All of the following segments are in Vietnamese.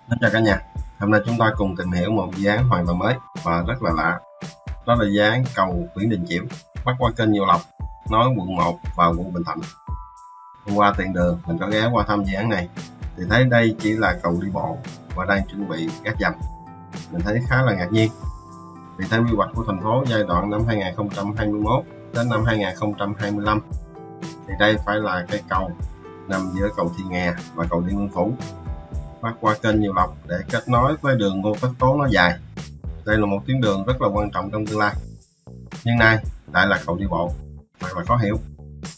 Xin chào cả nhà, hôm nay chúng ta cùng tìm hiểu một dự án hoàn toàn mới và rất là lạ. Đó là dự án cầu Nguyễn Đình Chiểu, bắc qua kênh Nhiêu Lộc, nối quận 1 vào quận Bình Thạnh. Hôm qua tiện đường mình có ghé qua thăm dự án này, thì thấy đây chỉ là cầu đi bộ và đang chuẩn bị gác dầm. Mình thấy khá là ngạc nhiên, vì theo quy hoạch của thành phố giai đoạn năm 2021 đến năm 2025, thì đây phải là cây cầu nằm giữa cầu Thị Nghè và cầu Điện Biên Phủ, bắc qua kênh Nhiêu Lộc để kết nối với đường Ngô Tất Tố nó dài. Đây là một tuyến đường rất là quan trọng trong tương lai, nhưng nay lại là cầu đi bộ, thật là khó hiểu.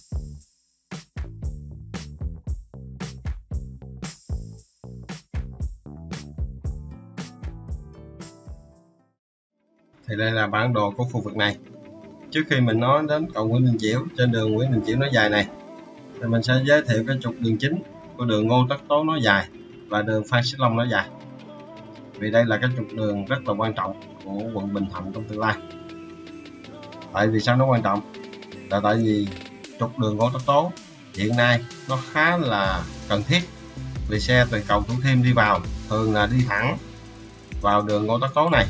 Thì đây là bản đồ của khu vực này. Trước khi mình nói đến cầu Nguyễn Đình Chiểu trên đường Nguyễn Đình Chiểu nó dài này, thì mình sẽ giới thiệu cái trục đường chính của đường Ngô Tất Tố nó dài và đường Phan Xích Long nó dài. Vì đây là cái trục đường rất là quan trọng của quận Bình Thạnh trong tương lai. Tại vì sao nó quan trọng? Là tại vì trục đường Ngô Tất Tố hiện nay nó khá là cần thiết, vì xe từ cầu Thủ Thiêm đi vào thường là đi thẳng vào đường Ngô Tất Tố này.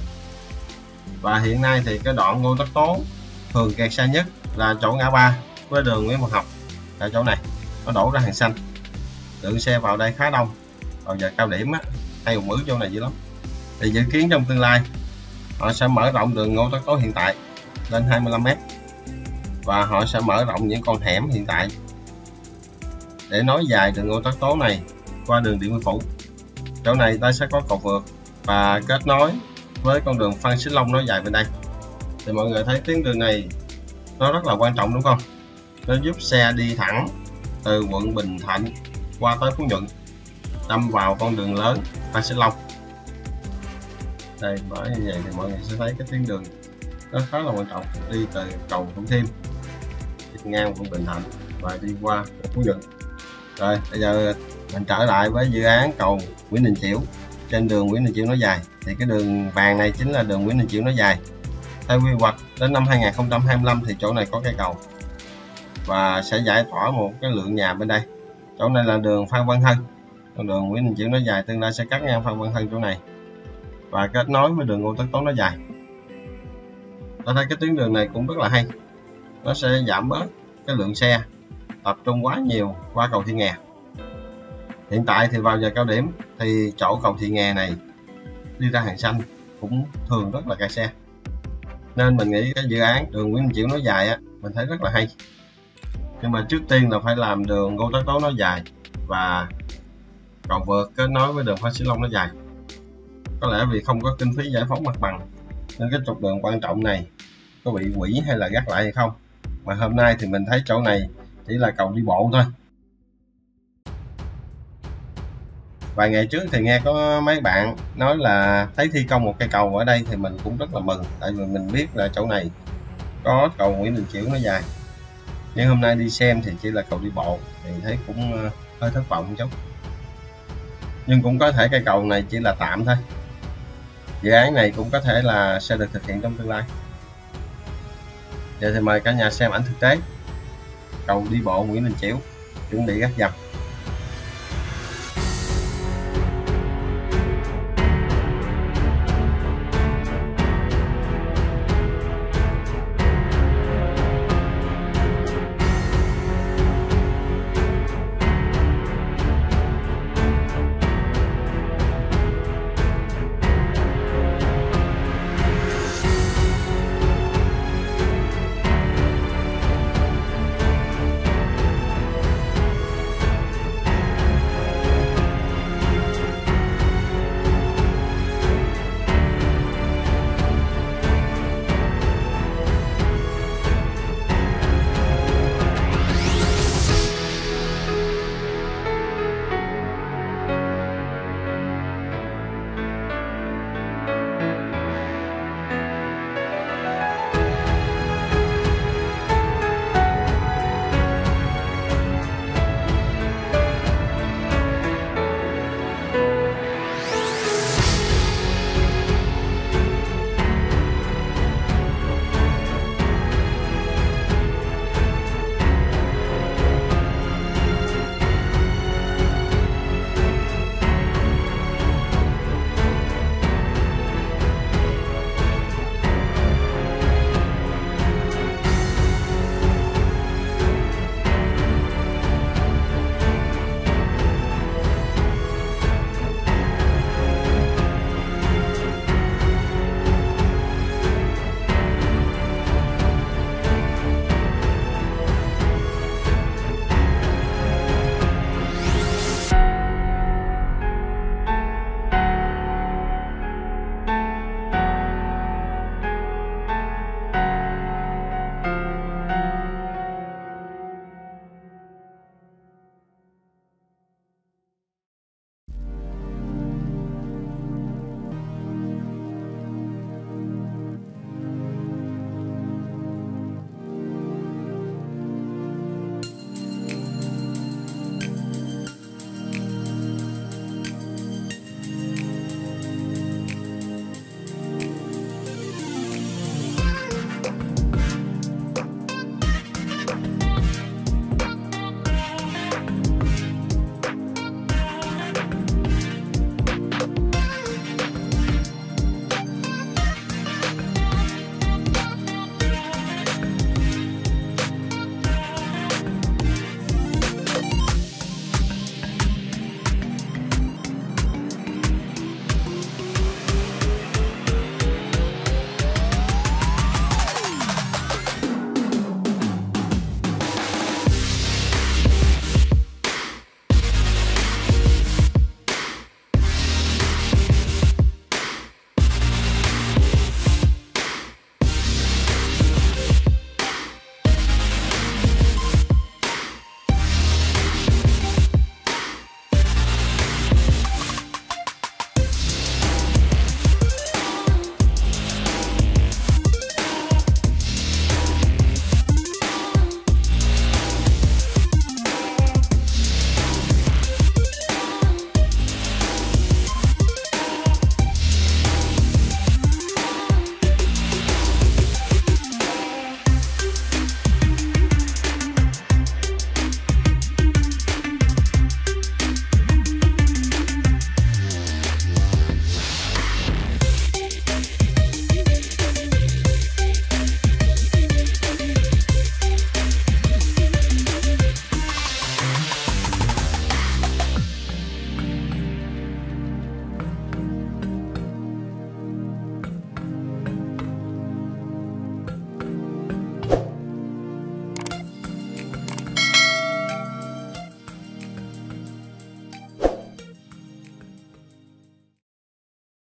Và hiện nay thì cái đoạn Ngô Tất Tố thường kẹt xe nhất là chỗ ngã ba với đường Nguyễn Văn Học. Ở chỗ này nó đổ ra hàng xanh, lượng xe vào đây khá đông vào giờ cao điểm á, hay ùn ứ chỗ này dữ lắm. Thì dự kiến trong tương lai họ sẽ mở rộng đường Ngô Tất Tố hiện tại lên 25m, và họ sẽ mở rộng những con hẻm hiện tại để nối dài đường Ngô Tất Tố này qua đường Điện Biên Phủ. Chỗ này ta sẽ có cầu vượt và kết nối với con đường Phan Xích Long nó dài bên đây. Thì mọi người thấy tuyến đường này nó rất là quan trọng đúng không? Nó giúp xe đi thẳng từ quận Bình Thạnh qua tới Phú Nhuận, đâm vào con đường lớn Phan Xích Long. Đây, bởi như vậy thì mọi người sẽ thấy cái tuyến đường nó khá là quan trọng, đi từ cầu Thủ Thiêm đi ngang quận Bình Thạnh và đi qua Phú Nhuận. Rồi bây giờ mình trở lại với dự án cầu Nguyễn Đình Chiểu trên đường Nguyễn Đình Chiểu nó dài. Thì cái đường vàng này chính là đường Nguyễn Đình Chiểu nó dài. Theo quy hoạch đến năm 2025 thì chỗ này có cây cầu và sẽ giải tỏa một cái lượng nhà bên đây. Chỗ này là đường Phan Văn Hân, con đường Nguyễn Đình Chiểu nó dài tương lai sẽ cắt ngang Phan Văn Hân chỗ này và kết nối với đường Ngô Tất Tố nó dài. Tôi thấy cái tuyến đường này cũng rất là hay, nó sẽ giảm bớt cái lượng xe tập trung quá nhiều qua cầu Thị Nghè. Hiện tại thì vào giờ cao điểm thì chỗ cầu Thị Nghè này đi ra hàng xanh cũng thường rất là kẹt xe, nên mình nghĩ cái dự án đường Nguyễn Đình Chiểu nó dài á, mình thấy rất là hay. Nhưng mà trước tiên là phải làm đường Ngô Tất Tố nó dài và cầu vượt kết nối với đường Phan Xích Long nó dài. Có lẽ vì không có kinh phí giải phóng mặt bằng nên cái trục đường quan trọng này có bị hủy hay là gác lại hay không, mà hôm nay thì mình thấy chỗ này chỉ là cầu đi bộ thôi. Vài ngày trước thì nghe có mấy bạn nói là thấy thi công một cây cầu ở đây, thì mình cũng rất là mừng, tại vì mình biết là chỗ này có cầu Nguyễn Đình Chiểu nó dài. Nhưng hôm nay đi xem thì chỉ là cầu đi bộ thì thấy cũng hơi thất vọng chút. Nhưng cũng có thể cây cầu này chỉ là tạm thôi. Dự án này cũng có thể là sẽ được thực hiện trong tương lai. Giờ thì mời cả nhà xem ảnh thực tế cầu đi bộ Nguyễn Đình Chiểu chuẩn bị gác dầm.